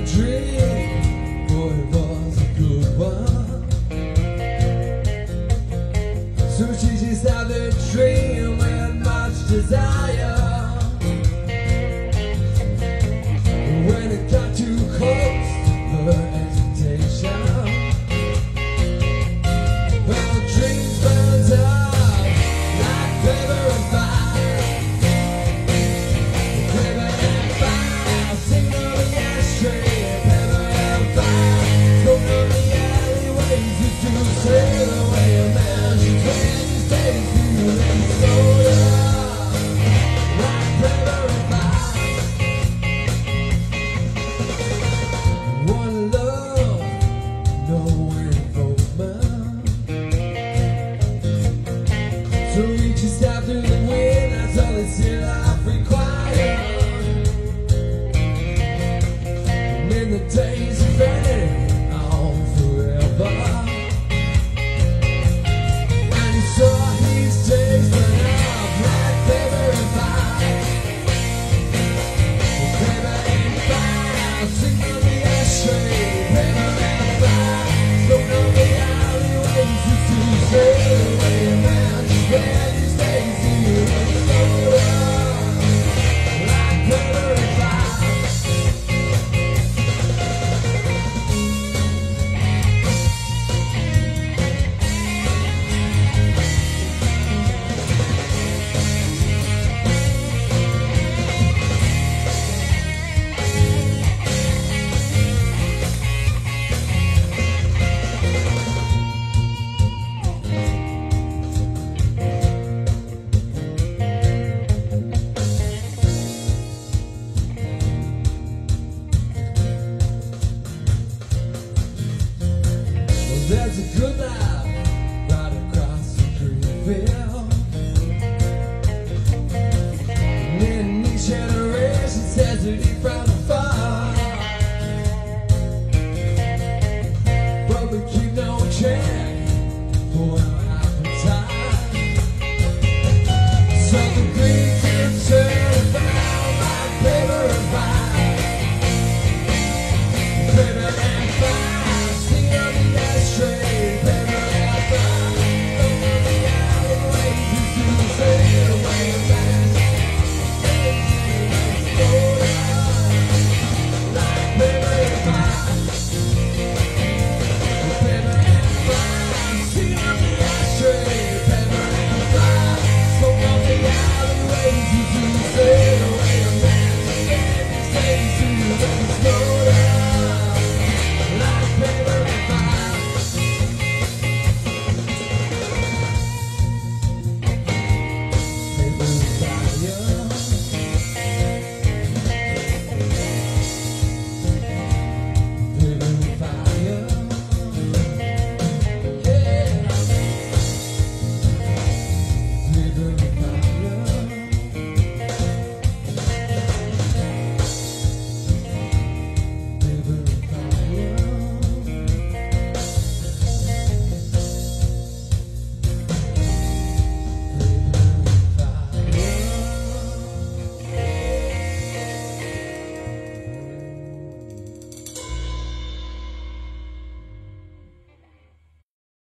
dream, boy, it was a good one. So she just had the dream with much desire. When it got too close, her hesitation, well, dreams burns up like paper and fire. Paper and fire, sing on the ashtray. Paper and fire, smoke on the alleyways. Used to sail away a man. She spent his days feeling soda like paper and fire. One love, no involvement. So we just have to win, that's all this here life requires. And in the days of fading on forever, and he saw his days burn up like paper and fire. Paper and fire, sing on the ashtray. Paper and fire, smoke on the alleyways. Used to sail away a man. Just spent his days feeling soda like paper and fire. There's a good life right across the green field. And in each generation says that he found